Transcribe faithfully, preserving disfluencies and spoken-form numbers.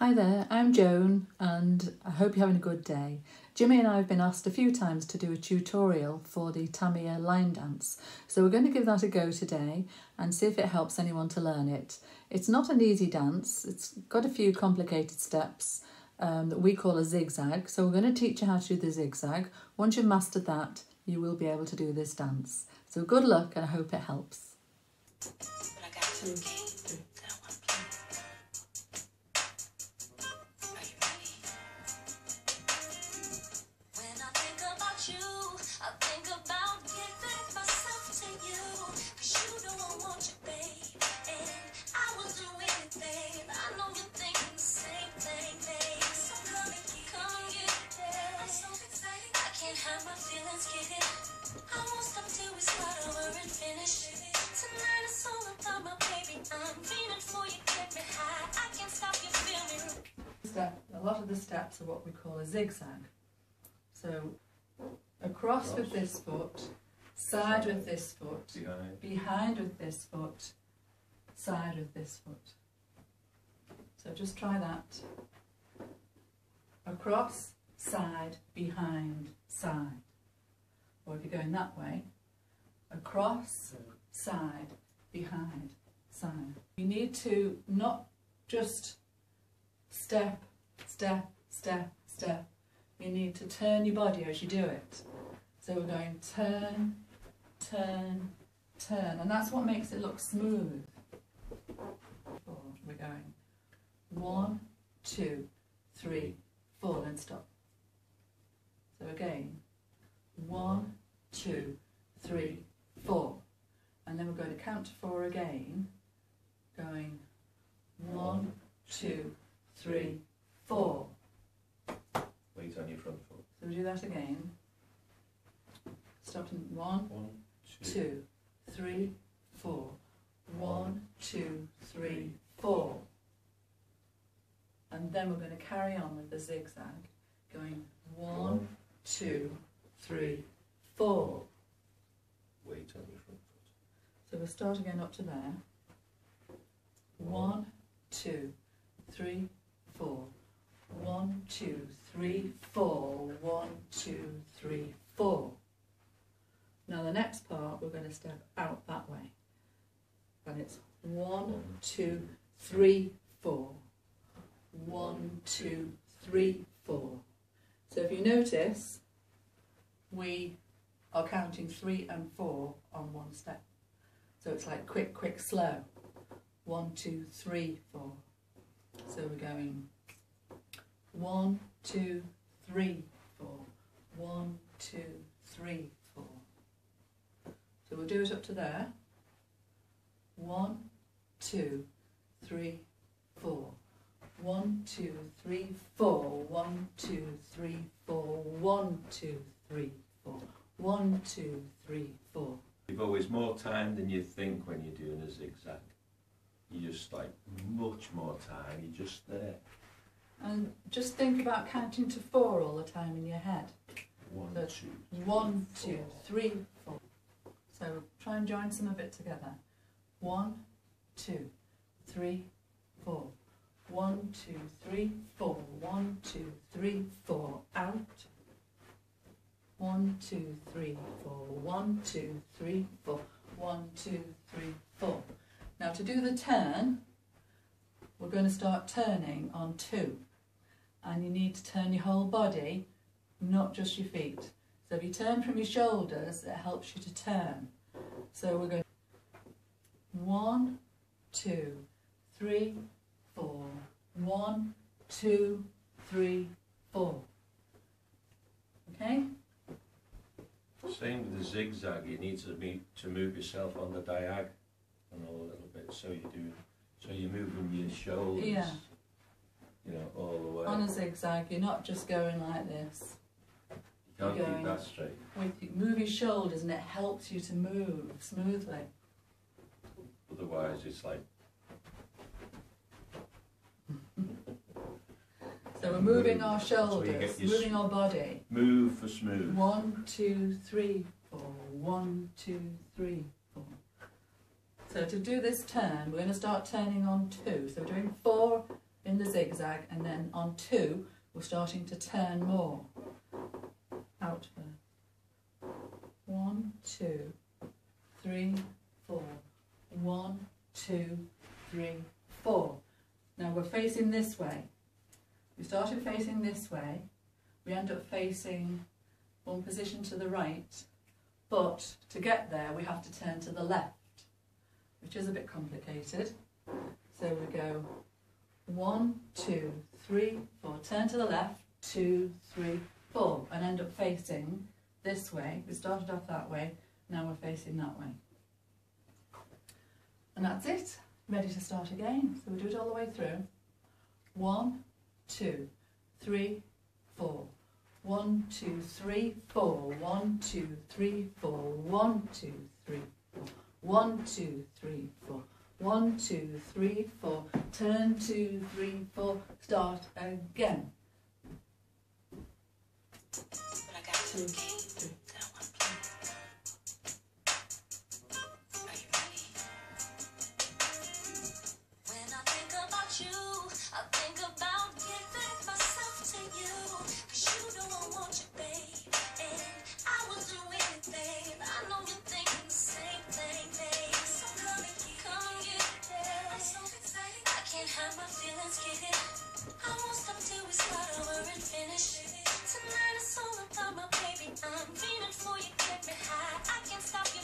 Hi there, I'm Joan and I hope you're having a good day. Jimmy and I have been asked a few times to do a tutorial for the Tamia Line Dance, so we're going to give that a go today and see if it helps anyone to learn it. It's not an easy dance, it's got a few complicated steps um, that we call a zigzag, so we're going to teach you how to do the zigzag. Once you've mastered that, you will be able to do this dance. So good luck and I hope it helps. Two, three. Step, a lot of the steps are what we call a zigzag. So across, across with this foot, side with this foot, behind. behind with this foot, side with this foot. So just try that. Across, side, behind, side. Or if you're going that way, across, side, behind, side. You need to not just step, step, step, step. You need to turn your body as you do it. So we're going turn, turn, turn, and that's what makes it look smooth. Four. We're going one, two, three, four, then stop. So again, one, two, three, four. And then we're going to count to four again, going one, two, three, four. Weight on your front foot. So we do that again. Stop in one, one two. two, three, four. One, two, three, four. And then we're going to carry on with the zigzag, going one, two, three, four. Weight on your front foot. So we'll start again up to there. One, two, three, four. One, two, three, four. One, two, three, four. Now the next part we're going to step out that way. And it's one, two, three, four. One, two, three, four. So if you notice, we are counting three and four on one step. So it's like quick, quick, slow. One, two, three, four. So we're going one, two, three, four. One, two, three, four. So we'll do it up to there. One, two, three, four. One, two, three, four. One, two, three, four. One, two, three, four. One, two, three, four. You've always more time than you think when you're doing a zigzag. You just like much more time, you're just there. And just think about counting to four all the time in your head. One, so two, one, two, three, four. So try and join some of it together. One, two, three, four. One, two, three, four. One, two, three, four. Out. One, two, three, four. One, two, three, four. One, two, three, four. Now to do the turn, we're going to start turning on two. And you need to turn your whole body, not just your feet. So if you turn from your shoulders, it helps you to turn. So we're going one, two, three, four. One, two, three, four. Okay? Same with the zigzag, you need to, be, to move yourself on the diag a little bit, so you do, so you're moving your shoulders, yeah. you know, all the way. On a zigzag, you're not just going like this. You can't you're keep that straight. With, move your shoulders and it helps you to move smoothly. Otherwise it's like... So we're moving our so shoulders, moving our body. Move for smooth. One, two, three, four. One, two, three, four. So to do this turn, we're going to start turning on two. So we're doing four in in the zigzag, and then on two we're starting to turn more. Out first. One, two, three, four. One, two, three, four. Now we're facing this way. We started facing this way. We end up facing one position to the right, but to get there we have to turn to the left, which is a bit complicated. So we go one, two, three, four, turn to the left, two, three, four, and end up facing this way. We started off that way, now we're facing that way. And that's it. Ready to start again. So we do it all the way through. One, two, three, four. One, two, three, four. One, two, three, four. One, two, three, four. One, two, three, four. One, two, three, four. Turn, two, three, four. Start again. Two, three. Tonight it's all about my baby. I'm dreaming for you, get me high. I can't stop you.